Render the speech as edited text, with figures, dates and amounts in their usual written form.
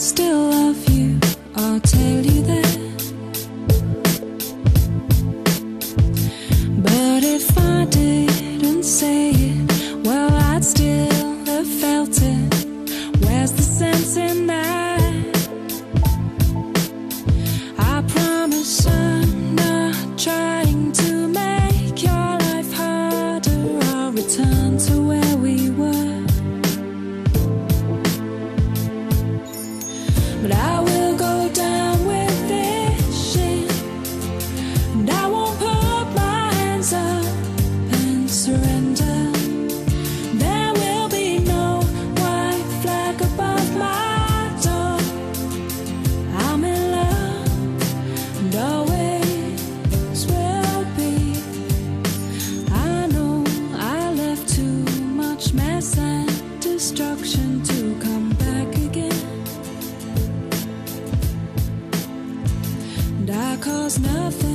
still love you, I'll tell you that. But if I didn't say it, well, I'd still have felt it. Where's the sense in that? I promise I'm not trying to make your life harder. I'll return to where we were. But I will go down with this shit, and I won't put my hands up and surrender. There will be no white flag above my door. I'm in love and always will be. I know I left too much mess and destruction to come back again. And I caused nothing